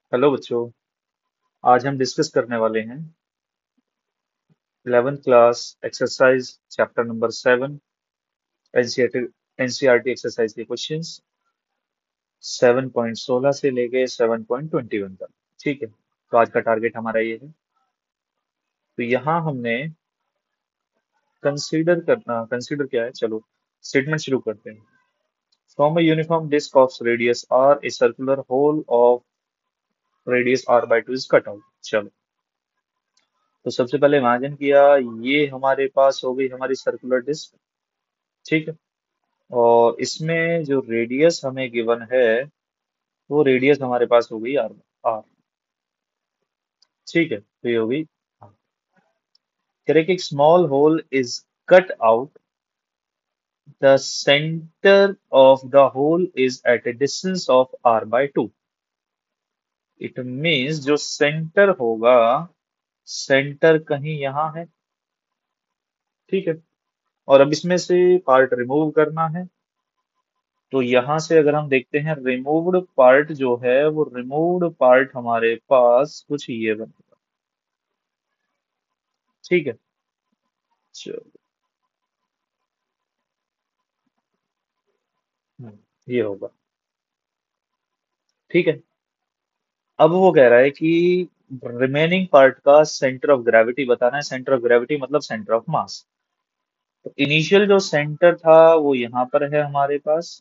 Hello बच्चों। आज हम डिस्कस करने वाले हैं 11th class exercise chapter number 7 NCERT exercise के क्वेश्चंस 7.16 से लेके 7.21 तक। ठीक है, तो आज का टारगेट हमारा ये है। तो यहाँ हमने कंसीडर क्या है, चलो स्टेटमेंट शुरू करते हैं। From a uniform disc of radius R a circular hole of radius R by two is cut out. चलो, तो सबसे पहले इमेजिन किया, ये हमारे पास हो गई हमारी सर्कुलर डिस्क। ठीक है, और इसमें जो रेडियस हमें गिवन है वो रेडियस हमारे पास हो गई आर। आर, ठीक है, तो ये हो गई R। कह रहे कि एक small hole is cut out, the centre of the hole is at a distance of R by two. It means जो सेंटर होगा, सेंटर कहीं यहाँ है। ठीक है, और अब इसमें से पार्ट रिमूव करना है। तो यहां से अगर हम देखते हैं, रिमूव्ड पार्ट जो है वो रिमूव्ड पार्ट हमारे पास कुछ ये बनेगा। ठीक है, चलो, ये होगा। ठीक है, अब वो कह रहा है कि रिमेनिंग पार्ट का सेंटर ऑफ ग्रेविटी बताना है। सेंटर ऑफ ग्रेविटी मतलब सेंटर ऑफ मास। तो इनिशियल जो सेंटर था वो यहाँ पर है हमारे पास,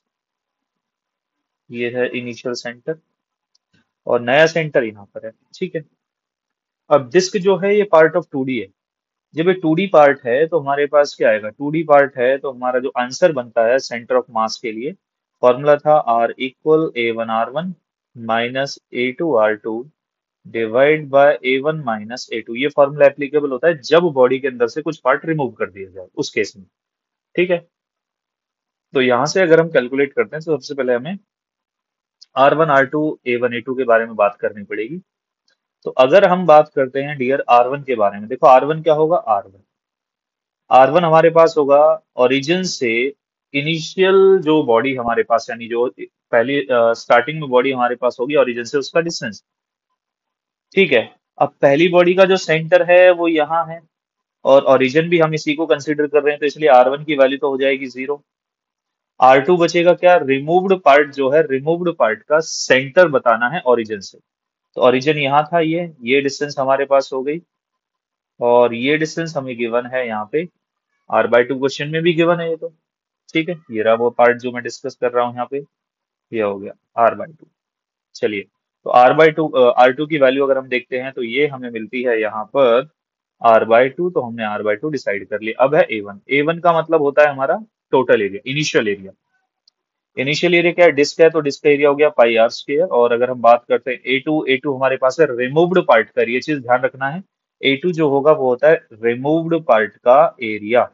ये है इनिशियल सेंटर, और नया सेंटर यहाँ पर है। ठीक है, अब डिस्क जो है ये पार्ट ऑफ 2D है। जब ये 2D पार्ट है तो हमारे पास क्या आएगा, 2D पार्ट है तो हमारा जो आंसर बनता है सेंटर ऑफ मास के लिए, फॉर्मूला था R equal A1R1 minus A2R2 divide by A1 minus A2। ये फॉर्मूला एप्लीकेबल होता है जब बॉडी के अंदर से कुछ पार्ट रिमूव कर दिया जाए, उस केस में। ठीक है, तो यहां से अगर हम कैलकुलेट करते हैं तो सबसे पहले हमें R1 R2 A1 A2 के बारे में बात करनी पड़ेगी। तो अगर हम बात करते हैं डियर R1 के बारे में, देखो R1 क्या होगा, R1 R1 हमारे पास होगा ओरिजिन से इनिशियल जो बॉडी हमारे पास, यानी जो पहली स्टार्टिंग में बॉडी हमारे पास होगी ओरिजिन से उसका डिस्टेंस। ठीक है, अब पहली बॉडी का जो सेंटर है वो यहाँ है, और ओरिजिन भी हम इसी को कंसीडर कर रहे हैं, तो इसलिए R1 की वैल्यू तो हो जाएगी 0। R2 बचेगा क्या, रिमूव्ड पार्ट जो है, रिमूव्ड पार्ट का सेंटर बताना है ओरिजिन से। तो ओरिजिन यहाँ था, ये डिस्टेंस हमारे पास हो गई, और ये डिस्टेंस हमें गिवन है यहाँ पे R/2। क्वेश्चन में भी गिवन है ये तो। ठीक है, ये रहा वो पार्ट जो मैं डिस्कस कर रहा हूँ यहाँ पे, ये हो गया R/2। चलिए, तो R/2 की वैल्यू अगर हम देखते हैं तो ये हमें मिलती है यहाँ पर R/2। तो हमने R/2 डिसाइड कर लिया। अब है A1। A1 का मतलब होता है हमारा total area, initial area. Initial area क्या है, डिस्क है, तो डिस्क का एरिया हो गया पाई आर स्क्वायर। और अगर हम बात करते हैं A2 हमारे पास है रिमूव्ड पार्ट का, ये चीज ध्यान रखना है। A2 जो होगा वो होता है रिमूव्ड पार्ट का एरिया।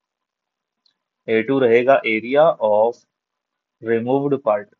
A2 रहेगा एरिया ऑफ रिमूव्ड पार्ट।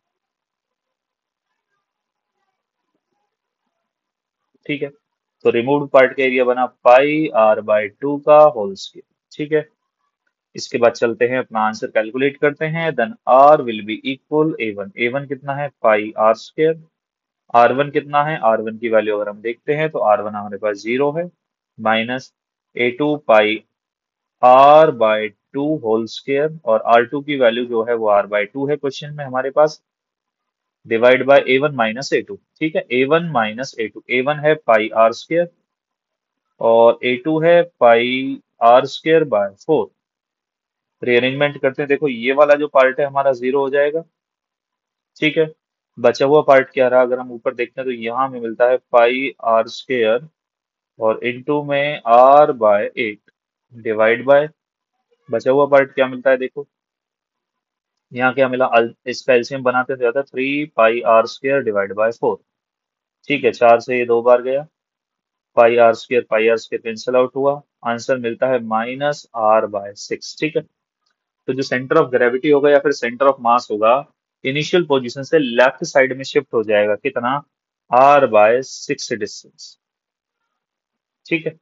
ठीक है, तो रिमूव्ड पार्ट का एरिया बना पाई R/2 का होल स्क्वायर। ठीक है, इसके बाद चलते हैं अपना आंसर कैलकुलेट करते हैं। Then R will be equal A1। A1 कितना है, पाई R स्क्वायर। R1 कितना है, R1 की वैल्यू अगर हम देखते हैं तो R1 हमारे पास 0 है, माइनस A2 पाई R/2 होल स्क्वायर, और R2 की वैल्यू जो है वो R/2 है क्वेश्चन में हमारे पास, divide by A1 minus A2। ठीक है, A1 माइनस A2, A1 है पाई R स्क्वायर और A2 है पाई R स्क्वायर/4। रीअरेंजमेंट करते हैं, देखो ये वाला जो पार्ट है हमारा 0 हो जाएगा। ठीक है, बचा हुआ पार्ट क्या रहा, अगर हम ऊपर देखते हैं तो यहाँ हमें मिलता है पाई R स्क्वायर और इनटू में R/8 डिवाइड बाय, बचा हुआ पार्ट क्या मिलता है देखो, यहाँ क्या मिला, इसका एलसीएम बनाते तो जाता है 3 pi R square divide by 4। ठीक है, 4 से ये 2 बार गया, pi R square cancel out हुआ, आंसर मिलता है -R/6। ठीक है, तो जो सेंटर ऑफ ग्रेविटी होगा या फिर सेंटर ऑफ मास होगा, इनिशियल पोजीशन से लेफ्ट साइड में शिफ्ट हो जाएगा, कितना, R/6 डिस्टेंस। ठीक है,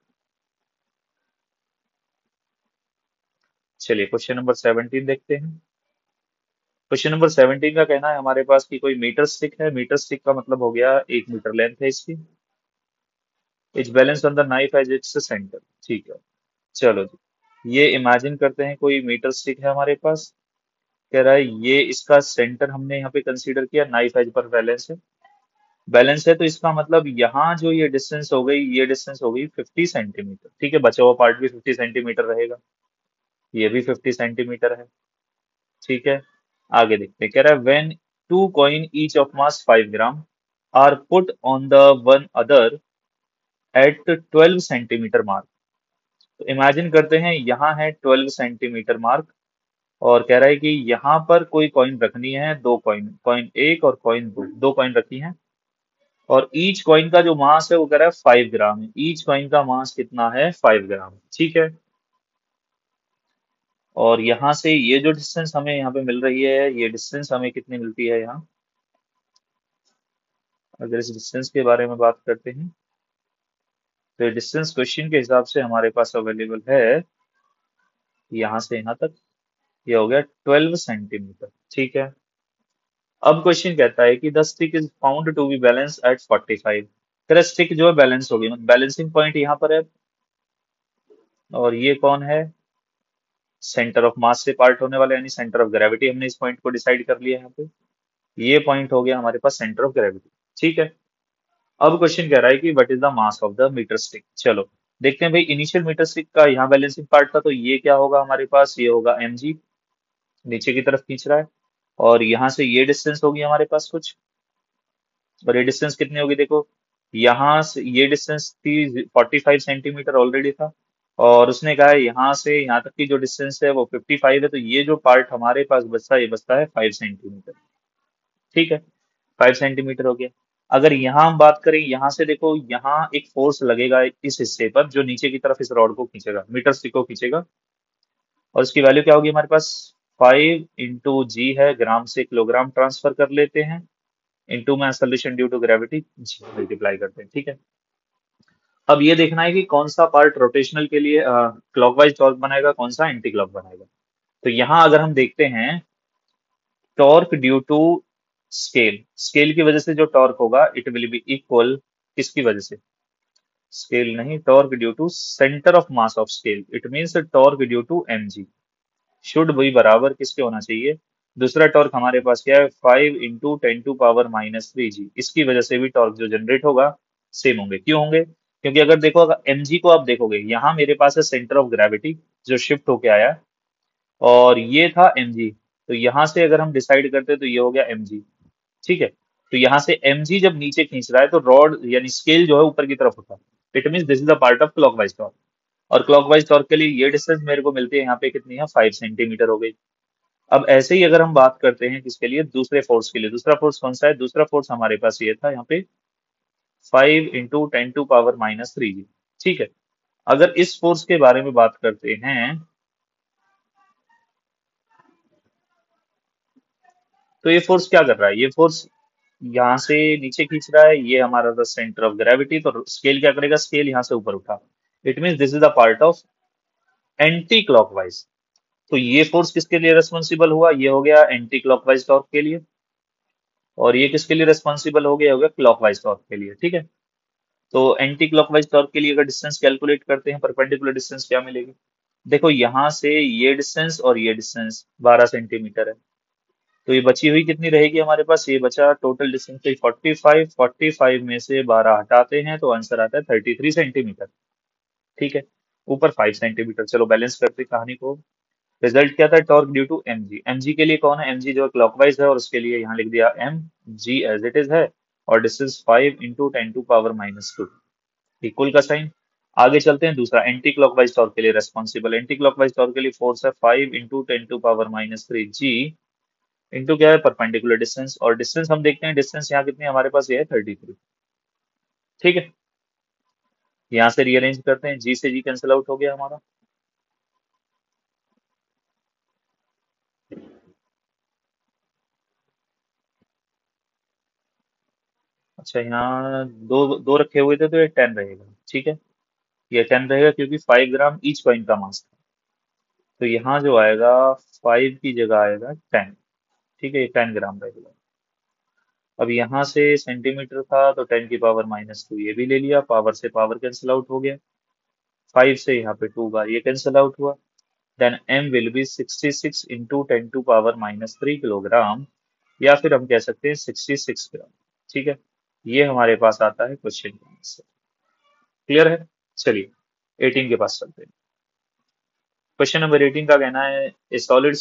चलिए क्वेश्चन नंबर 17 देखते हैं। क्वेश्चन नंबर 17 का कहना है हमारे पास कि कोई मीटर स्टिक है। मीटर स्टिक का मतलब हो गया 1 मीटर लेंथ है इसकी। It's balance on the knife edge it's centre. ठीक है, चलो जी, ये इमेजिन करते हैं कोई मीटर स्टिक है हमारे पास। कह रहा है ये इसका सेंटर हमने यहाँ पे कंसीडर किया, नाइफ एज पर बैलेंस है। बैलेंस है तो इसका मतलब यहाँ जो ये डिस्टेंस हो गई, ये डिस्टेंस हो गई 50 सेंटीमीटर। ठीक है, बचा हुआ पार्ट भी 50 सेंटीमीटर रहेगा, ये भी 50 सेंटीमीटर है। ठीक है, आगे देखते हैं। कह रहा है when two coin each of mass 5 gram are put on the one other at 12 centimetre mark. तो इमेजिन करते हैं यहाँ है 12 सेंटीमीटर मार्क, और कह रहा है कि यहाँ पर कोई कॉइन रखनी है, दो कॉइन, कॉइन एक और कॉइन दो, दो कॉइन रखी है। और ईच कॉइन का जो मास है वो कह रहा है 5 ग्राम है। ईच कॉइन का मास कितना है? 5 ग्राम। ठीक है, और यहाँ से ये जो डिस्टेंस हमें यहाँ पे मिल रही है, ये डिस्टेंस हमें कितनी मिलती है यहाँ? अगर इस डिस्टेंस के बारे में बात करते हैं तो डिस्टेंस क्वेश्चन के हिसाब से हमारे पास अवेलेबल है यहाँ से यहाँ तक, ये हो गया 12 सेंटीमीटर। ठीक है, अब क्वेश्चन कहता है कि the stick is found to be balance at 45। फिर स्टिक जो है बैलेंस होगी, मतलब बैलेंसिंग पॉइंट यहाँ पर है। और ये कौन है? सेंटर ऑफ मास से पार्ट होने वाला, यानी सेंटर ऑफ ग्रेविटी। हमने इस पॉइंट को डिसाइड कर लिया यहाँ पे। ये पॉइंट हो गया हमारे पास सेंटर ऑफ ग्रेविटी। ठीक है, अब क्वेश्चन कह रहा है कि what is the mass of the metre stick. चलो देखते हैं भाई, इनिशियल मीटर स्टिक का यहाँ बैलेंसिंग पार्ट था, तो ये क्या होगा हमारे पास? ये होगा mg, नीचे की तरफ खींच रहा है। और यहाँ से ये डिस्टेंस होगी हमारे पास कुछ, और ये डिस्टेंस कितनी होगी देखो, यहाँ से ये डिस्टेंस थी 45 सेंटीमीटर ऑलरेडी था। और उसने कहा है यहाँ से यहाँ तक की जो डिस्टेंस है वो 55 है, तो ये जो पार्ट हमारे पास बचता है, ये बचता है 5 सेंटीमीटर। ठीक है, 5 सेंटीमीटर हो गया। अगर यहाँ हम बात करें, यहाँ से देखो, यहाँ एक फोर्स लगेगा इस हिस्से पर जो नीचे की तरफ इस रॉड को खींचेगा, मीटर स्टिक को खींचेगा। और उसकी वैल्यू क्या होगी हमारे पास? 5 × जी है, ग्राम से किलोग्राम ट्रांसफर कर लेते हैं, इनटू में solution due to gravity g multiply करते हैं। ठीक है, अब ये देखना है कि कौन सा पार्ट रोटेशनल के लिए क्लॉकवाइज टॉर्क बनाएगा, कौन सा एंटी क्लॉक बनाएगा। तो यहाँ अगर हम देखते हैं, torque due to scale, scale की वजह से जो टॉर्क होगा इट विल बी इक्वल, किसकी वजह से? स्केल नहीं, torque due to centre of mass of scale, it means torque due to mg should भी बराबर किसके होना चाहिए? दूसरा टॉर्क हमारे पास क्या है? 5 × 10⁻³ इसकी वजह से भी टॉर्क जो जनरेट होगा सेम होंगे। क्यों होंगे? क्योंकि अगर देखो, अगर mg को आप देखोगे, यहाँ मेरे पास है सेंटर ऑफ ग्रेविटी जो शिफ्ट होके आया है, और ये था mg। तो यहाँ से अगर हम डिसाइड करते तो ये हो गया mg। ठीक है, तो यहाँ से mg जब नीचे खींच रहा है तो रॉड यानी स्केल जो है ऊपर की तरफ होता है। It mean this is the part of clockwise torque. और क्लॉकवाइज टॉर्क के लिए ये डिस्टेंस मेरे को मिलती है यहाँ पे कितनी है? 5 सेंटीमीटर हो गई। अब ऐसे ही अगर हम बात करते हैं किसके लिए? दूसरे फोर्स के लिए। दूसरा फोर्स कौन सा है? दूसरा फोर्स हमारे पास ये था यहाँ पे 5 × 10⁻³ ठीक है, अगर इस फोर्स के बारे में बात करते हैं तो ये फोर्स क्या कर रहा है? ये फोर्स यहाँ से नीचे खींच रहा है, ये हमारा था सेंटर ऑफ ग्रेविटी। तो स्केल क्या करेगा? स्केल यहाँ से ऊपर उठा। It mean this is the part of anti clockwise. तो ये फोर्स किसके लिए रेस्पॉन्सिबल हुआ? ये हो गया एंटी क्लॉकवाइज टॉर्क के लिए। और ये किसके लिए रेस्पॉन्सिबल हो गया? हो गया क्लॉकवाइज टॉर्क के लिए। ठीक है, तो एंटी क्लॉकवाइज टॉर्क के लिए अगर डिस्टेंस कैलकुलेट करते हैं, परपेंडिकुलर डिस्टेंस क्या मिलेगी? देखो यहाँ से ये डिस्टेंस और ये डिस्टेंस 12 सेंटीमीटर है, तो ये बची हुई कितनी रहेगी हमारे पास? ये बचा टोटल डिस्टेंस 45। 45 में से 12 हटाते हैं तो आंसर आता है 33 सेंटीमीटर। ठीक है, ऊपर 5 सेंटीमीटर। चलो बैलेंस करते हैं कहानी को। रिजल्ट क्या था? Torque due to mg। mg के लिए कौन है? mg जो क्लॉकवाइज है, और उसके लिए यहाँ लिख दिया mg एज इट इज है। और डिस्टेंस 5 × 10⁻², इक्वल का साइन। आगे चलते हैं, दूसरा एंटी क्लॉकवाइज टॉर्क के लिए रेस्पॉन्सिबल। एंटी क्लॉकवाइज टॉर्क के लिए फोर्स है 5 × 10⁻³ इंटू क्या है? Perpendicular distance. और डिस्टेंस हम देखते हैं, डिस्टेंस यहाँ कितनी है हमारे पास? ये है 33। ठीक है, यहाँ से रीअरेंज करते हैं, जी से जी कैंसिल आउट हो गया हमारा। अच्छा, यहाँ दो दो रखे हुए थे तो ये 10 रहेगा। ठीक है, ये 10 रहेगा क्योंकि 5 ग्राम ईच कॉइन का मास था। तो यहाँ जो आएगा 5 की जगह आएगा 10। ठीक है, ये 10 ग्राम रहेगा। अब यहाँ से सेंटीमीटर था तो 10⁻⁻², ये भी ले लिया, पावर से पावर कैंसिल आउट हो गया, 5 से यहाँ पे 2 बार ये कैंसिल आउट हुआ। Then m will be 66 into 10⁻³ kilogram, या फिर हम कह सकते हैं 66 ग्राम। ठीक है, ये हमारे पास आता है क्वेश्चन का आंसर। क्लियर है? चलिए 18 के पास चलते हैं। क्वेश्चन नंबर 18 का कहना है, a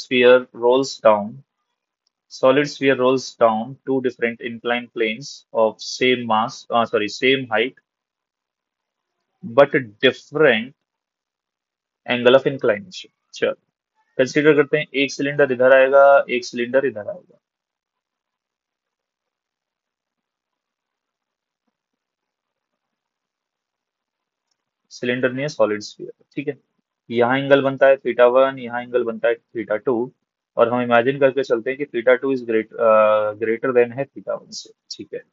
solid sphere rolls down two different inclined planes of same height but different angle of inclination। चलो कंसीडर करते हैं, एक सिलेंडर इधर आएगा, एक सिलेंडर इधर आएगा। सिलेंडर नहीं है, सॉलिड स्फीयर। ठीक है, यहाँ एंगल बनता है θ1, यहाँ एंगल बनता है θ2, और हम इमेजिन करके चलते हैं कि θ2 इज ग्रेटर देन है θ1 से। ठीक है,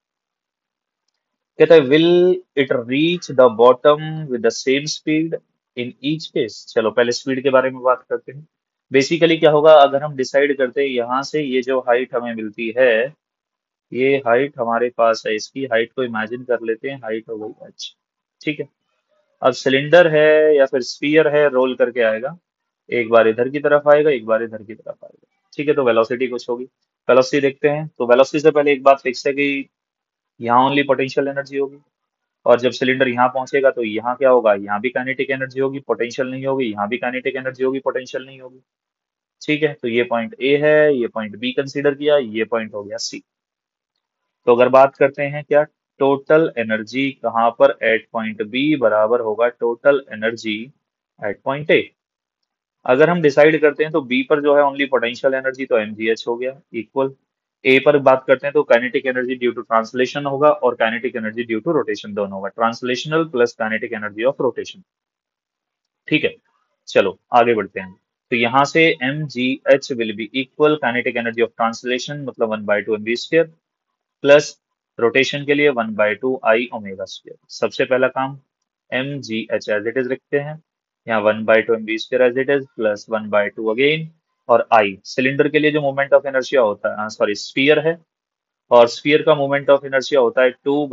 कहता है will it reach the bottom with the same speed in each case. चलो पहले स्पीड के बारे में बात करते हैं। बेसिकली क्या होगा, अगर हम डिसाइड करते हैं यहाँ से ये जो हाइट हमें मिलती है, ये हाइट हमारे पास है, इसकी हाइट को इमेजिन कर लेते हैं, हाइट हो गई h। ठीक है, अब सिलेंडर है या फिर स्फीयर है, रोल करके आएगा, एक बार इधर की तरफ आएगा, एक बार इधर की तरफ आएगा। ठीक है, तो वेलोसिटी कुछ होगी। वेलोसिटी देखते हैं, तो वेलोसिटी से पहले एक बात फिक्स है कि यहाँ ओनली पोटेंशियल एनर्जी होगी, और जब सिलेंडर यहाँ पहुंचेगा तो यहाँ क्या होगा, यहाँ भी काइनेटिक एनर्जी होगी, पोटेंशियल नहीं होगी, यहाँ भी काइनेटिक एनर्जी होगी, पोटेंशियल नहीं होगी। ठीक है, तो ये पॉइंट ए है, ये पॉइंट बी कंसीडर किया, ये पॉइंट हो गया सी। तो अगर बात करते हैं क्या, टोटल एनर्जी कहाँ पर, एट पॉइंट बी बराबर होगा total energy at point A. अगर हम डिसाइड करते हैं तो बी पर जो है ओनली पोटेंशियल एनर्जी, तो mgh हो गया इक्वल। ए पर बात करते हैं तो kinetic energy due to translation होगा और kinetic energy due to rotation, दोनों होगा, translational plus kinetic energy of rotation. ठीक है, चलो आगे बढ़ते हैं। तो यहाँ से mgh will be equal kinetic energy of translation मतलब 1/2 mv² प्लस रोटेशन के लिए 1/2 I ओमेगा²। सबसे पहला काम, mgh एज इट इज लिखते हैं, यहाँ 1/2 mv² as it is plus 1/2 again, और आई सिलेंडर के लिए जो मोमेंट ऑफ इनर्शिया होता है, सॉरी स्फीयर है, और स्फीयर का मोमेंट ऑफ इनर्शिया होता है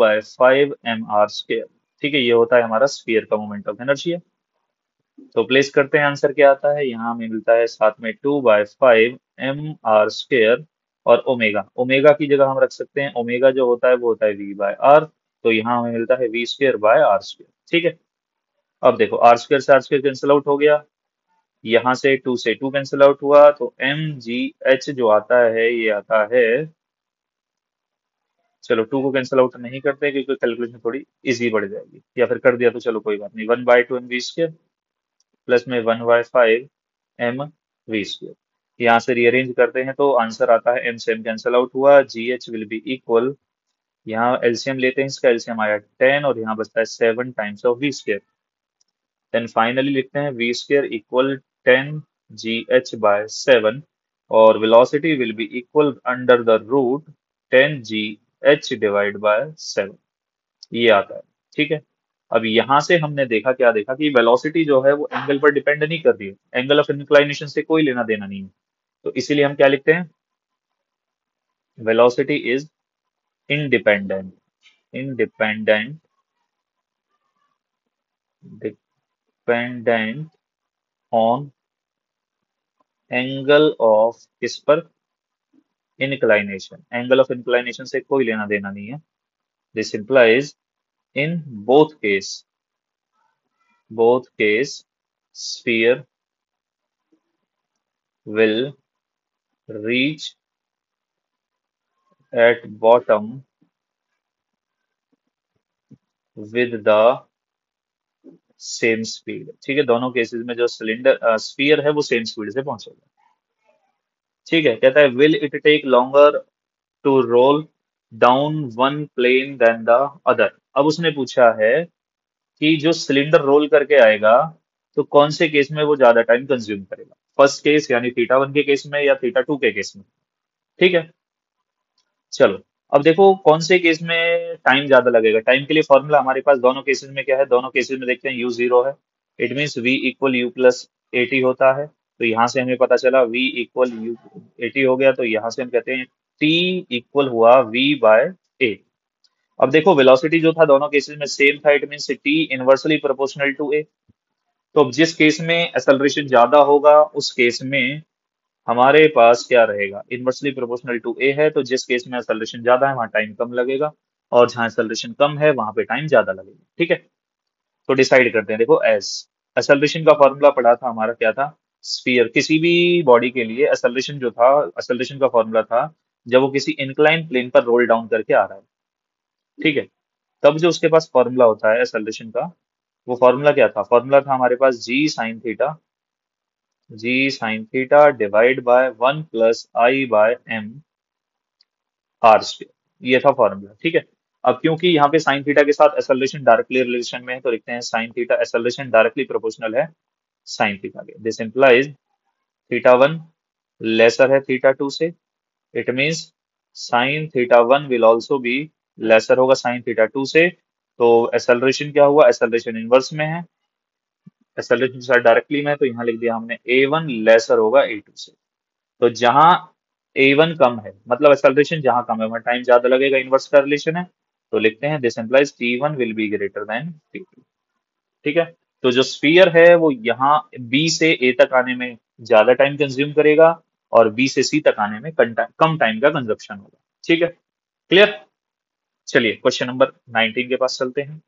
2/5 mr²। ठीक है, ये होता है हमारा स्फीयर का मोमेंट ऑफ इनर्शिया। तो प्लेस करते हैं, आंसर क्या आता है, यहाँ हमें मिलता है साथ में 2/5 mr², और ओमेगा, ओमेगा की जगह हम रख सकते हैं, ओमेगा जो होता है वो होता है v/r, तो यहाँ हमें मिलता है v²/r²। ठीक है, अब देखो r² से r² कैंसिल आउट हो गया, यहाँ से 2 से 2 कैंसिल आउट हुआ, तो mgh जो आता है ये आता है, चलो 2 को कैंसिल आउट नहीं करते क्योंकि कैलकुलेशन थोड़ी इजी बढ़ जाएगी, या फिर कर दिया तो चलो कोई बात नहीं, 1/2 mv² प्लस में 1/5 mv²। यहाँ से रीअरेंज करते हैं तो आंसर आता है, m से m कैंसिल आउट हुआ, gh विल बी इक्वल, यहाँ एलसीएम लेते हैं, इसका एलसीएम आया 10 और यहाँ बचता है 7 times of v²। Then finally लिखते हैं v² इक्वल 10gh/7, और velocity will be equal under the root 10gh divide by 7, ये आता है। ठीक है, अब यहाँ से हमने देखा, क्या देखा कि वेलोसिटी जो है वो एंगल पर डिपेंड नहीं कर रही है, एंगल ऑफ इंक्लाइनेशन से कोई लेना देना नहीं है, तो इसीलिए हम क्या लिखते हैं, velocity is independent, independent dependent on angle of, किस पर, इंक्लाइनेशन, एंगल ऑफ इंक्लाइनेशन से कोई लेना देना नहीं है। This implies in both case sphere will reach at bottom with the same speed। ठीक है, दोनों केसेस में जो सिलेंडर स्फीयर है वो सेम स्पीड से पहुंचेगा। ठीक है, कहता है will it take longer to roll down one plane than the other. अब उसने पूछा है कि जो सिलेंडर रोल करके आएगा तो कौन से केस में वो ज्यादा टाइम कंज्यूम करेगा, फर्स्ट केस यानी θ1 के केस में या θ2 के केस में। ठीक है, चलो अब देखो कौन से केस में टाइम ज्यादा लगेगा। टाइम के लिए फॉर्मूला हमारे पास दोनों केसेस में क्या है, दोनों केसेस में देखते हैं u 0 है, it means v equal u plus at होता है, तो यहाँ से हमें पता चला v इक्वल यू 80 हो गया, तो यहाँ से हम कहते हैं t इक्वल हुआ v बाय ए। अब देखो वेलोसिटी जो था दोनों केसेस में सेम था, it means t inversely proportional to a। तो अब जिस केस में एक्सेलरेशन ज्यादा होगा उस केस में हमारे पास क्या रहेगा, इनवर्सली प्रोपोर्शनल टू ए है, तो जिस केस में एक्सेलरेशन ज्यादा है वहां टाइम कम लगेगा, और जहां एक्सेलरेशन कम है वहां पे टाइम ज्यादा लगेगा। ठीक है, तो डिसाइड करते हैं। देखो एस एक्सेलरेशन का फॉर्मूला पढ़ा था हमारा, क्या था, स्फीयर, किसी भी बॉडी के लिए एक्सेलरेशन जो था, एक्सेलरेशन का फॉर्मूला था जब वो किसी इंक्लाइन प्लेन पर रोल डाउन करके आ रहा है। ठीक है, तब जो उसके पास फॉर्मूला होता है एक्सेलरेशन का, वो फॉर्मूला क्या था, फॉर्मूला था हमारे पास g sine theta divide by 1 + I/m r square, ये था फॉर्मूला। ठीक है, अब क्योंकि यहाँ पे साइन थीटा के साथ एक्सेलरेशन डायरेक्टली रिलेशन में है, तो लिखते हैं sine theta acceleration directly proportional है साइन थीटा के। दिस इंप्लाइज थीटा 1 लेसर है थीटा 2 से, it means sine theta 1 will also be lesser होगा साइन थीटा 2 से। तो एक्सेलरेशन क्या हुआ, एक्सेलरेशन इनवर्स में है, एक्सेलरेशन के साथ डायरेक्टली में है, तो यहाँ लिख दिया हमने a1 लेसर होगा a2 से। तो जहां a1 कम है, मतलब एक्सेलरेशन जहां कम है वहां टाइम ज्यादा लगेगा, इनवर्स का रिलेशन है, तो लिखते हैं this implies t1 will be greater than t2। ठीक है, तो जो स्फीयर है वो यहाँ बी से ए तक आने में ज्यादा टाइम कंज्यूम करेगा, और बी से सी तक आने में कम टाइम का कंजप्शन होगा। ठीक है, क्लियर। चलिए क्वेश्चन नंबर 19 के पास चलते हैं।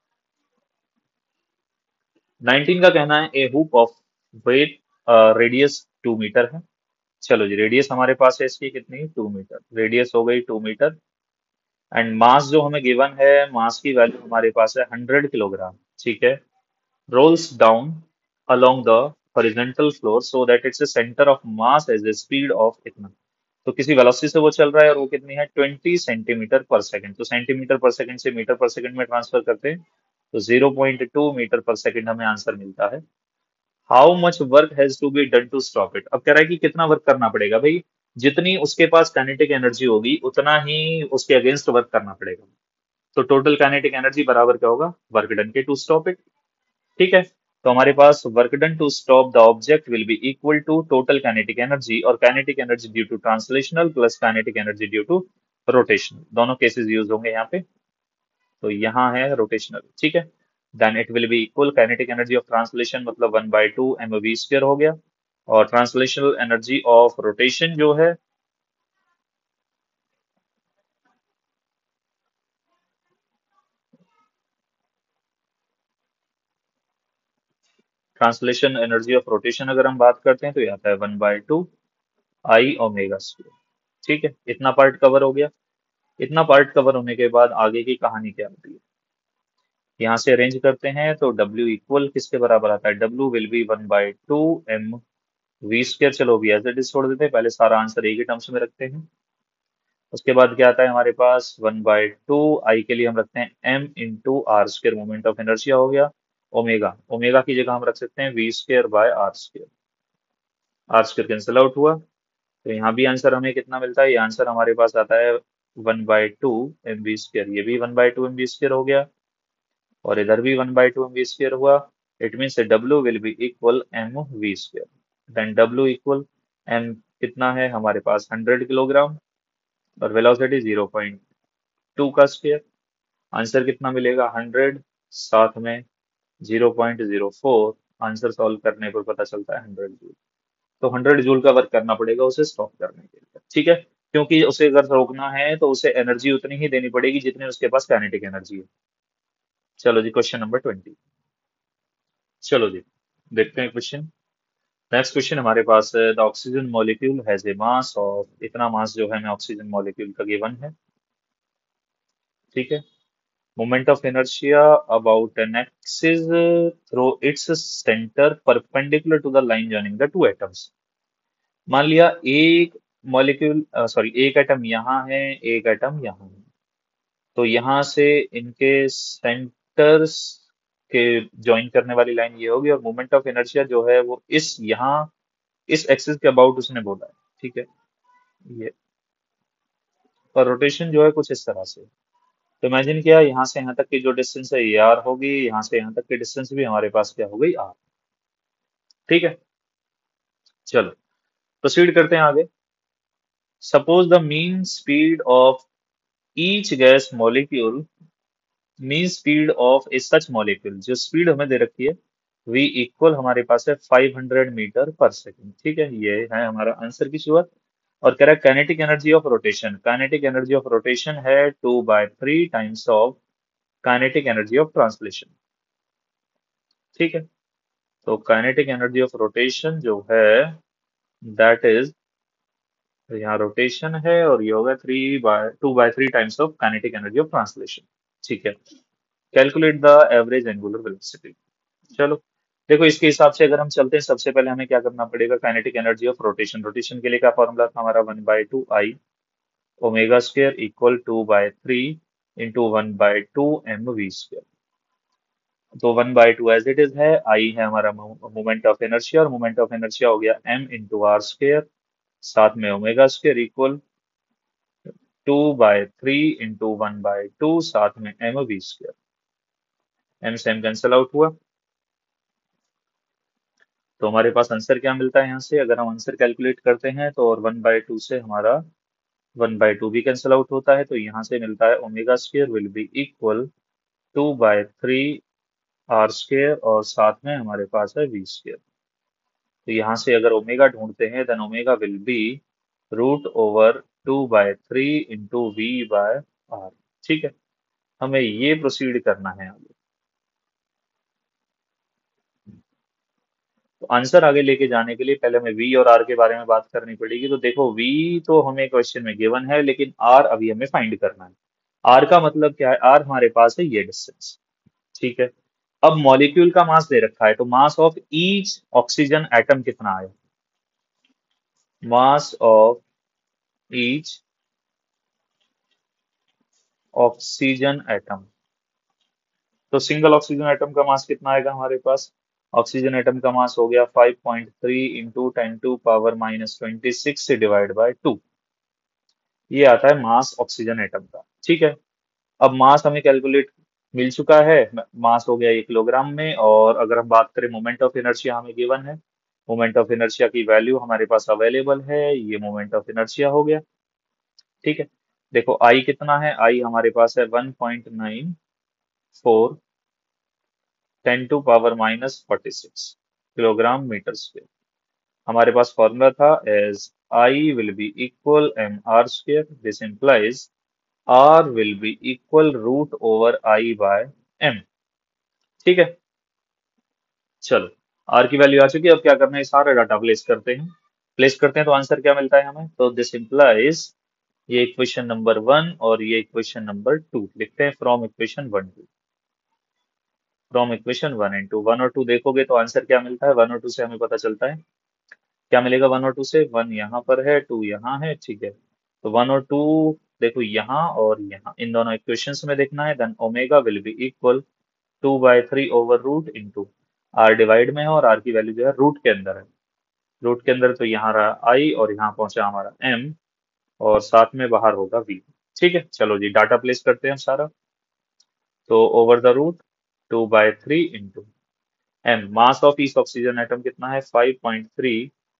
19 का कहना है a hoop of weight radius 2 metre है। चलो जी, रेडियस हमारे पास है इसकी कितनी, 2 मीटर, रेडियस हो गई 2 मीटर, एंड मास जो हमें गिवन है, मास की वैल्यू हमारे पास है 100 किलोग्राम। ठीक है, rolls down along the horizontal floor so that its center of mass has a speed of इतना। तो किसी वेलोसिटी से वो चल रहा है और वो कितनी है, 20 सेंटीमीटर पर सेकंड। तो सेंटीमीटर पर सेकंड से मीटर पर सेकंड में ट्रांसफर करते हैं, तो 0.2 मीटर पर सेकंड हमें आंसर मिलता है। How much work has to be done to stop it, अब कह रहा है कि कितना वर्क करना पड़ेगा भाई, जितनी उसके पास काइनेटिक एनर्जी होगी उतना ही उसके अगेंस्ट वर्क करना पड़ेगा। तो टोटल काइनेटिक एनर्जी बराबर क्या होगा, वर्क डन के टू स्टॉप इट। ठीक है, तो हमारे पास work done to stop the object will be equal to total kinetic energy, और kinetic energy due to translational plus kinetic energy due to rotational, दोनों केसेस यूज होंगे यहाँ पे। तो यहाँ है रोटेशनल। ठीक है, then it will be equal kinetic energy of translation मतलब 1/2 mv² हो गया, और ट्रांसलेशनल एनर्जी ऑफ रोटेशन जो है, ट्रांसलेशन एनर्जी ऑफ रोटेशन अगर हम बात करते हैं तो ये आता है 1/2 I ओमेगा²। ठीक है, इतना पार्ट कवर हो गया। इतना पार्ट कवर होने के बाद आगे की कहानी क्या होती है, यहाँ से अरेंज करते हैं, तो W इक्वल किसके बराबर आता है, W विल बी 1/2 mv²। चलो भी एज इट इज छोड़ देते हैं, पहले सारा आंसर एक ही टर्म्स में रखते हैं। उसके बाद क्या आता है हमारे पास, 1/2 I के लिए हम रखते हैं m × r², moment of inertia हो गया। ओमेगा, ओमेगा की जगह हम रख सकते हैं v²/r²। r² कैंसिल आउट हुआ, तो यहाँ भी आंसर हमें कितना मिलता है, ये आंसर हमारे पास आता है 1/2 mv², ये भी 1/2 mv² हो गया, और इधर भी 1/2 mv² हुआ। It means W will be equal mv²। Then W equal m कितना है हमारे पास, 100 किलोग्राम, और वेलोसिटी 0.2 का स्क्वायर। आंसर कितना मिलेगा, 100, साथ में 0.04, आंसर सॉल्व करने पर पता चलता है 100 जूल। तो 100 जूल का वर्क करना पड़ेगा उसे स्टॉप करने के लिए। ठीक है, क्योंकि उसे अगर रोकना है तो उसे एनर्जी उतनी ही देनी पड़ेगी जितनी उसके पास काइनेटिक एनर्जी है। चलो जी, क्वेश्चन नंबर 20। चलो जी, देखते हैं क्वेश्चन। नेक्स्ट क्वेश्चन हमारे पास है, the oxygen molecule has a mass of, इतना मास जो है हमें ऑक्सीजन मॉलिक्यूल का गिवन है। ठीक है, moment of inertia about an axis through its centre perpendicular to the line joining the two atoms. मान लिया एक मॉलिक्यूल, सॉरी एक एटम यहाँ है, एक एटम यहाँ है, तो यहाँ से इनके सेंटर्स के ज्वाइन करने वाली लाइन ये होगी, और मोमेंट ऑफ इनर्शिया जो है वो इस यहाँ इस एक्सिस के अबाउट उसने बोला है। ठीक है, ये, और रोटेशन जो है कुछ इस तरह से। तो इमेजिन किया यहाँ से यहाँ तक की जो डिस्टेंस है ये आर होगी, यहाँ से यहाँ तक की डिस्टेंस भी हमारे पास क्या हो गई, आर। ठीक है, चलो प्रोसीड करते हैं आगे। Suppose the mean speed of each gas molecule, mean speed of a such molecule, जो स्पीड हमें दे रखी है v इक्वल हमारे पास है 500 मीटर पर सेकंड। ठीक है, ये है हमारा आंसर की शुरुआत। और कह रहा है kinetic energy of rotation, kinetic energy of rotation है 2/3 times of kinetic energy of translation. ठीक है, तो काइनेटिक एनर्जी ऑफ रोटेशन जो है दैट इज, यहाँ रोटेशन है और ये होगा 2/3 times of kinetic energy of translation. ठीक है, calculate the average angular velocity. चलो देखो, इसके हिसाब से अगर हम चलते हैं, सबसे पहले हमें क्या करना पड़ेगा, kinetic energy of rotation, rotation के लिए क्या फॉर्मूला था हमारा, 1/2 I omega square equal 2/3 into 1/2 mv square. तो 1/2 एज इट इज है, आई है हमारा मोमेंट ऑफ इनर्शिया, और मोमेंट ऑफ इनर्शिया हो गया m इंटू आर स्क्वायर, साथ में ओमेगा स्क्वायर इक्वल 2/3 इंटू 1/2, साथ में mv स्क्वायर। एम से एम कैंसिल आउट हुआ, तो हमारे पास आंसर क्या मिलता है यहाँ से, अगर हम आंसर कैलकुलेट करते हैं तो, और 1/2 से हमारा 1/2 भी कैंसिल आउट होता है, तो यहाँ से मिलता है omega square will be equal 2/3 r square, और साथ में हमारे पास है v स्क्वायर। तो यहाँ से अगर ओमेगा ढूंढते हैं, then omega will be √2/3 into v/r। ठीक है, हमें ये प्रोसीड करना है आगे। तो आंसर आगे लेके जाने के लिए पहले हमें v और r के बारे में बात करनी पड़ेगी। तो देखो, v तो हमें क्वेश्चन में गिवन है, लेकिन r अभी हमें फाइंड करना है। r का मतलब क्या है, r हमारे पास है ये डिस्टेंस। ठीक है, अब मॉलिक्यूल का मास दे रखा है, तो mass of each oxygen atom कितना आया, mass of each oxygen atom. तो सिंगल ऑक्सीजन एटम का मास कितना आएगा हमारे पास, ऑक्सीजन एटम का मास हो गया 5.3 इंटू 10⁻⁻26 से डिवाइड बाय 2। ये आता है मास ऑक्सीजन एटम का। ठीक है, अब मास हमें कैलकुलेट मिल चुका है, मास हो गया 1 किलोग्राम में। और अगर हम बात करें मोमेंट ऑफ इनर्शिया हमें गिवन है, मोमेंट ऑफ इनर्शिया की वैल्यू हमारे पास अवेलेबल है, ये मोमेंट ऑफ इनर्शिया हो गया। ठीक है, देखो आई कितना है, आई हमारे पास है 1.94 10⁻⁻46 किलोग्राम मीटर स्क्वायर। हमारे पास फॉर्मूला था as I will be equal mr square, this implies r will be equal √I/m। ठीक है, चलो r की वैल्यू आ चुकी है, अब क्या करना है, सारा डाटा प्लेस करते हैं तो आंसर क्या मिलता है हमें, तो दिस इंप्लाइज, ये इक्वेशन नंबर 1 और ये इक्वेशन नंबर 2 लिखते हैं, फ्रॉम इक्वेशन 1 और 2 देखोगे तो आंसर क्या मिलता है, 1 और 2 से हमें पता चलता है क्या मिलेगा। 1 और 2 से, 1 यहाँ पर है, 2 यहाँ है। ठीक है, तो 1 और 2 देखो, यहाँ और यहाँ इन दोनों इक्वेशंस में देखना है, then omega will be equal 2/3 over root into, r divide में है और आर की वैल्यू जो है रूट के अंदर है, रूट के अंदर, तो यहाँ रहा आई और यहाँ पहुंचा हमारा एम, और साथ में बाहर होगा वी। ठीक है, चलो जी डाटा प्लेस करते हैं सारा। तो over the root 2/3 into m, mass of each oxygen atom कितना है, 5.3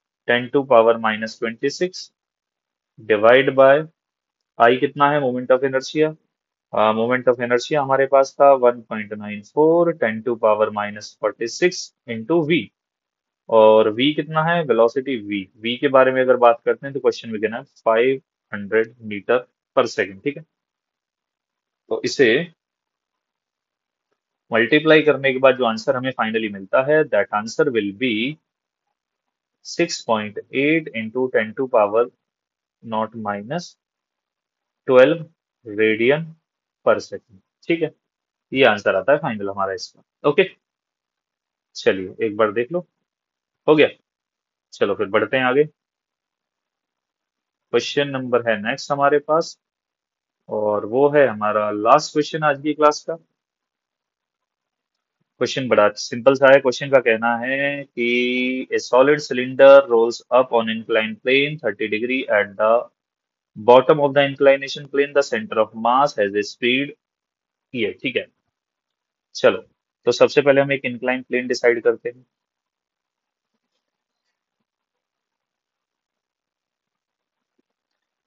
10⁻⁻26 डिवाइड बाय, आई कितना है, moment of inertia, moment of inertia हमारे पास था 1.94 10⁻⁻46 इंटू वी। और v कितना है, वेलोसिटी v के बारे में अगर बात करते हैं तो क्वेश्चन में देना है 500 मीटर पर सेकंड। ठीक है, तो इसे मल्टीप्लाई करने के बाद जो आंसर हमें फाइनली मिलता है, that answer will be 6.8 into 10⁻⁻12 radian पर सेकंड। ठीक है, ये आंसर आता है फाइनल हमारा इसका। ओके, चलिए एक बार देख लो, हो गया। चलो फिर बढ़ते हैं आगे, क्वेश्चन नंबर है नेक्स्ट हमारे पास, और वो है हमारा लास्ट क्वेश्चन आज की क्लास का। क्वेश्चन बड़ा सिंपल सा है, क्वेश्चन का कहना है कि a solid cylinder rolls up on incline plane 30 degree at the bottom of the inclination plane, the centre of mass has a speed ये। ठीक है, चलो तो सबसे पहले हम एक इंक्लाइन प्लेन डिसाइड करते हैं।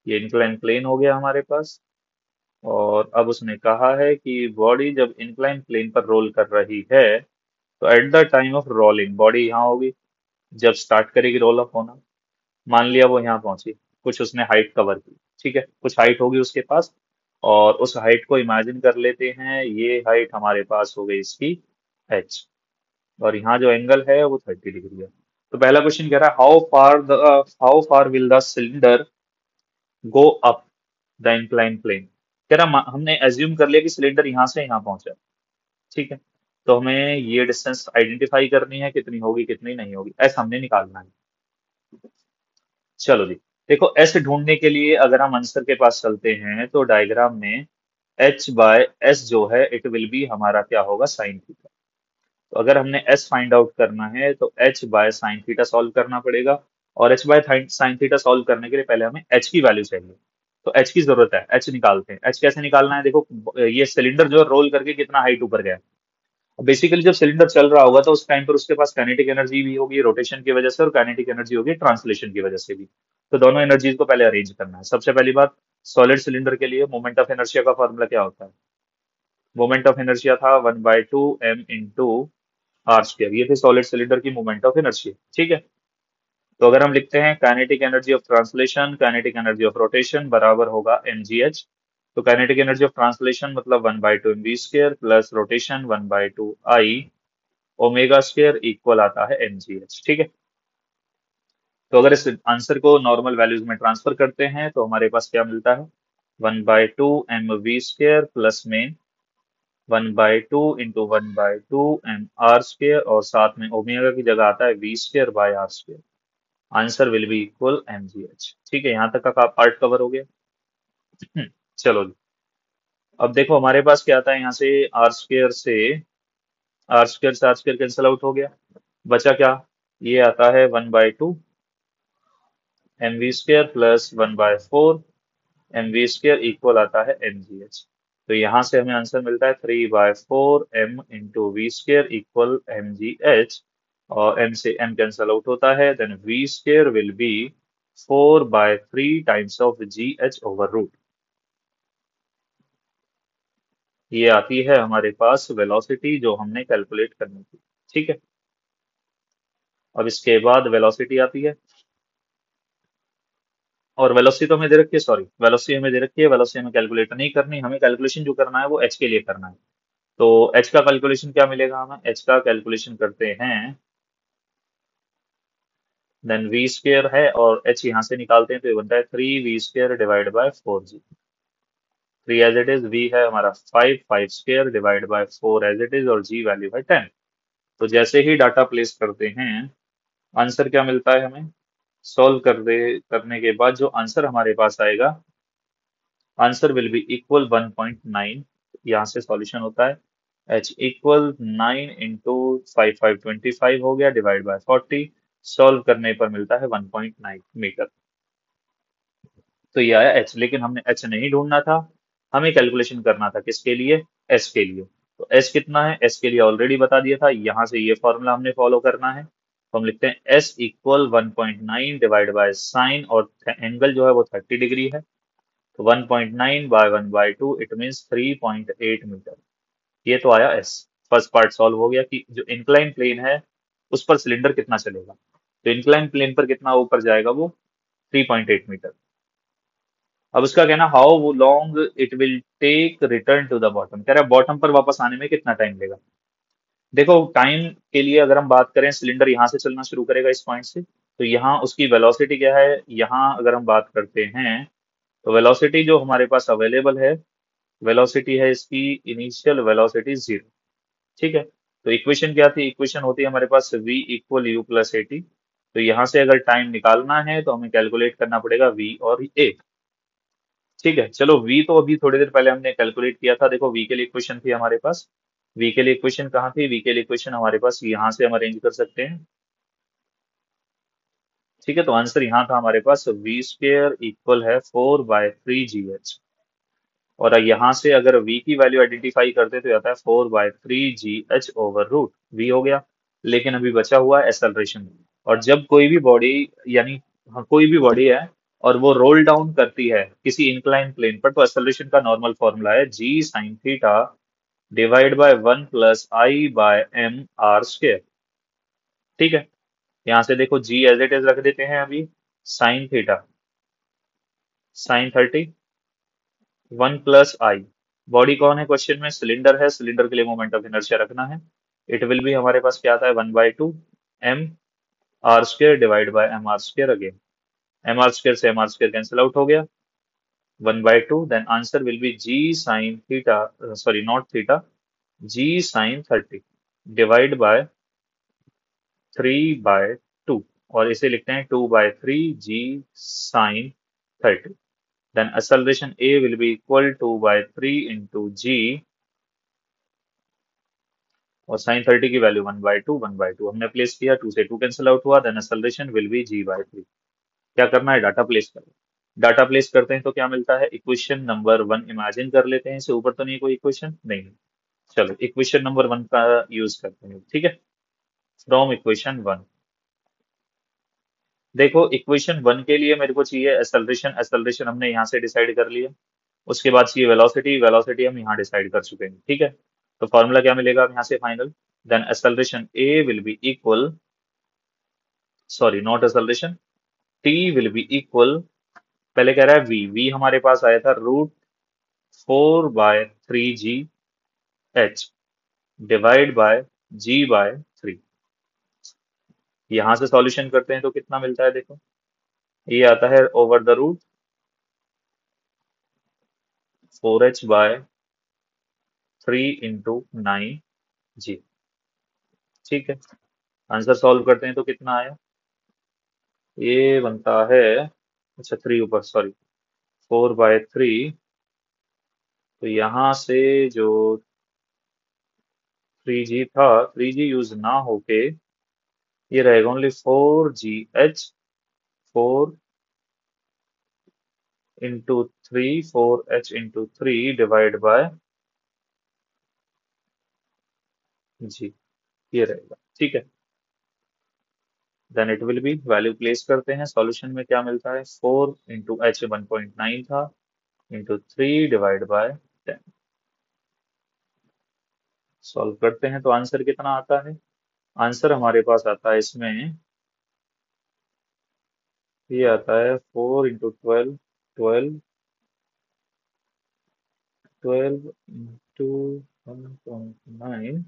ये इंक्लाइन प्लेन हो गया हमारे पास। और अब उसने कहा है कि बॉडी जब इंक्लाइन प्लेन पर रोल कर रही है तो at the time of rolling body यहाँ होगी जब स्टार्ट करेगी रोल ऑफ होना। मान लिया वो यहाँ पहुंची, कुछ उसने हाइट कवर की, ठीक है, कुछ हाइट होगी उसके पास। और उस हाइट को इमेजिन कर लेते हैं, ये हाइट हमारे पास हो गई इसकी एच। और यहाँ जो एंगल है वो 30 डिग्री है। तो पहला क्वेश्चन कह रहा है how far will the cylinder go up the incline plane. कह रहा हमने एज्यूम कर लिया कि सिलेंडर यहाँ से यहाँ पहुंचा, ठीक है। तो हमें ये डिस्टेंस आइडेंटिफाई करनी है, कितनी होगी कितनी नहीं होगी, ऐसा हमने निकालना है। चलो जी, देखो एस ढूंढने के लिए अगर हम आंसर के पास चलते हैं तो डायग्राम में एच बाय एस जो है इट विल बी हमारा क्या होगा, साइन थीटा। तो अगर हमने एस फाइंड आउट करना है तो h by sine theta solve करना पड़ेगा। और h by sine theta solve करने के लिए पहले हमें एच की वैल्यू चाहिए। तो एच की जरूरत है, एच निकालते हैं। एच कैसे निकालना है, देखो ये सिलेंडर जो रोल करके कितना हाइट ऊपर गया है। बेसिकली जब सिलेंडर चल रहा होगा तो उस टाइम पर उसके पास काइनेटिक एनर्जी भी होगी रोटेशन की वजह से, और काइनेटिक एनर्जी होगी ट्रांसलेशन की वजह से भी। तो दोनों एनर्जीज को पहले अरेंज करना है। सबसे पहली बात, सॉलिड सिलेंडर के लिए मोमेंट ऑफ इनर्शिया का फॉर्मूला क्या होता है। मोमेंट ऑफ इनर्शिया था 1/2 m × r²। ये थी सॉलिड सिलेंडर की मोमेंट ऑफ इनर्शिया, ठीक है। तो अगर हम लिखते हैं kinetic energy of translation kinetic energy of rotation बराबर होगा mgh। तो काइनेटिक एनर्जी ऑफ ट्रांसलेशन मतलब 1/2 mv² plus rotation 1/2 I omega square equal आता है mgh, ठीक है। तो अगर इस आंसर को नॉर्मल वैल्यूज में ट्रांसफर करते हैं तो हमारे पास क्या मिलता है, 1/2 mv² प्लस में 1/2 × 1/2 m r² और साथ में ओमेगा की जगह आता है v²/r²। Answer will be equal mgh, ठीक है। यहाँ तक का पार्ट कवर हो गया। चलो जी, अब देखो हमारे पास क्या आता है, यहाँ से आर स्क्वायर कैंसिल आउट हो गया। बचा क्या, ये आता है 1/2 mv² प्लस 1/4 mv² इक्वल आता है mgh। तो यहाँ से हमें आंसर मिलता है 3/4 m × v² इक्वल mgh। और m से m कैंसिल आउट होता है, then v² will be 4/3 times of gh/रूट। ये आती है हमारे पास वेलोसिटी जो हमने कैलकुलेट करनी थी, ठीक है। अब इसके बाद वेलोसिटी आती है, और वेलोसिटी तो हमें दे रखी है, सॉरी वेलोसिटी हमें दे रखी है, वेलोसिटी हमें कैलकुलेट नहीं करनी, हमें कैलकुलेशन जो करना है वो एच के लिए करना है। तो एच का कैलकुलेशन क्या मिलेगा, हमें एच का कैलकुलेशन करते हैं, देन v² है और एच यहाँ से निकालते हैं तो ये बनता है 3v² divide by 4g। 3 as it is, v है हमारा 5 divide by 4 as it is, और g वैल्यू है 10। तो जैसे ही डाटा प्लेस करते हैं आंसर क्या मिलता है हमें, सॉल्व करने के बाद जो आंसर हमारे पास आएगा, आंसर विल बी इक्वल 1.9। यहाँ से सॉल्यूशन होता है h इक्वल 9 × 5 5 25 हो गया डिवाइड बाय 40। सॉल्व करने पर मिलता है 1.9 मीटर। तो ये आया h, लेकिन हमने h नहीं ढूंढना था, हमें कैलकुलेशन करना था किसके लिए, s के लिए। तो s कितना है, s के लिए ऑलरेडी बता दिया था, यहाँ से ये फॉर्मूला हमने फॉलो करना है। तो हम लिखते हैं s equal 1.9 divide by sine, और एंगल जो है वो 30 डिग्री है। तो 1.9 बाय 1/2 इट मीन्स 3.8 मीटर। ये तो आया एस। फर्स्ट पार्ट सॉल्व हो गया कि जो इंक्लाइन प्लेन है उस पर सिलेंडर कितना चलेगा। तो इंक्लाइन प्लेन पर कितना ऊपर जाएगा वो, 3.8 मीटर। अब उसका कहना how long it will take return to the bottom, कह रहा है बॉटम पर वापस आने में कितना टाइम लेगा। देखो टाइम के लिए अगर हम बात करें, सिलेंडर यहाँ से चलना शुरू करेगा इस पॉइंट से, तो यहाँ उसकी वेलोसिटी क्या है, यहाँ अगर हम बात करते हैं तो वेलोसिटी जो हमारे पास अवेलेबल है, वेलोसिटी है इसकी इनिशियल वेलोसिटी 0, ठीक है। तो इक्वेशन क्या थी, इक्वेशन होती है हमारे पास v equal u plus a t. तो यहाँ से अगर टाइम निकालना है तो हमें कैलकुलेट करना पड़ेगा v और a, ठीक है। चलो v तो अभी थोड़ी देर पहले हमने कैलकुलेट किया था, देखो v के लिए इक्वेशन थी हमारे पास, v के लिए इक्वेशन कहाँ थी, v के लिए इक्वेशन हमारे पास यहाँ से हम अरेंज कर सकते हैं, ठीक है। तो आंसर यहाँ था हमारे पास v² इक्वल है 4/3gh। और यहाँ से अगर v की वैल्यू आइडेंटिफाई करते तो ये आता है 4/3gh/रूट v हो गया। लेकिन अभी बचा हुआ है एक्सेलरेशन। और जब कोई भी बॉडी, यानी हाँ, कोई भी बॉडी है और वो रोल डाउन करती है किसी इंक्लाइन प्लेन पर, तो एक्सेलरेशन का नॉर्मल फॉर्मूला है g sine theta divide by 1 + I/m r²। ठीक है, यहाँ से देखो जी एज इट इज रख देते हैं अभी। Sine theta sine 30 1 + I। Body कौन है क्वेश्चन में? सिलेंडर है, सिलेंडर के लिए मोमेंट ऑफ इनर्शिया रखना है। इट विल बी हमारे पास क्या आता है? 1/2 m r² divide by mr² again. mr² से mr² कैंसिल आउट हो गया। 1/2, then answer will be g sine theta, sorry not theta, g sine 30 divide by 3/2, और इसे लिखते हैं 2/3 g sine 30। Then acceleration A will be equal to by 3 into g, और sine 30 की value 1/2 हमने place किया, 2 से 2 कैंसिल आउट हुआ। Then acceleration will be g/3। क्या करना है? डाटा प्लेस करो। डाटा प्लेस करते हैं तो क्या मिलता है? इक्वेशन नंबर 1 इमेजिन कर लेते हैं, इससे ऊपर तो नहीं कोई इक्वेशन? नहीं है। चलो इक्वेशन नंबर 1 का यूज करते हैं, ठीक है। फ्रॉम इक्वेशन 1, देखो इक्वेशन 1 के लिए मेरे को चाहिए एक्सेलरेशन, एक्सेलरेशन हमने यहाँ से डिसाइड कर लिया। उसके बाद चाहिए वेलोसिटी, वेलोसिटी हम यहाँ डिसाइड कर चुके हैं, ठीक है। तो फॉर्मूला क्या मिलेगा अब यहाँ से final? Then acceleration a will be equal, sorry not acceleration, t will be equal, पहले कह रहा है वी, वी हमारे पास आया था √4/3g/h डिवाइड बाय g/3। यहाँ से सॉल्यूशन करते हैं तो कितना मिलता है? देखो ये आता है over the root 4h/3 × 9g। ठीक है, आंसर सॉल्व करते हैं तो कितना आया? ये बनता है, अच्छा 3 ऊपर, सॉरी 4/3, तो यहाँ से जो 3g था, 3g यूज ना होके ये रहेगा ओनली 4gh, 4 डिवाइड बाय जी, ये रहेगा, ठीक है। Then it will be, value place करते हैं, सॉल्यूशन में क्या मिलता है? 4 × h 1.9 था, × 3 डिवाइड बाय 10। सॉल्व करते हैं तो आंसर कितना आता है? आंसर हमारे पास आता है इसमें, ये आता है 4 × 12, 12, 12 × 1.9।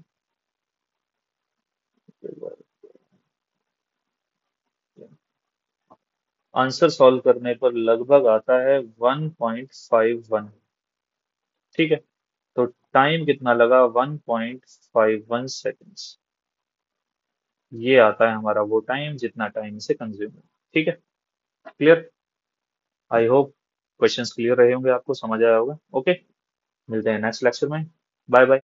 आंसर सॉल्व करने पर लगभग आता है 1.51। ठीक है, तो टाइम कितना लगा? 1.51 सेकेंड्स। ये आता है हमारा वो टाइम जितना टाइम से कंज्यूम है। ठीक है, clear? I hope questions clear रहे होंगे, आपको समझ आया होगा। ओके, मिलते हैं नेक्स्ट लेक्चर में। Bye bye.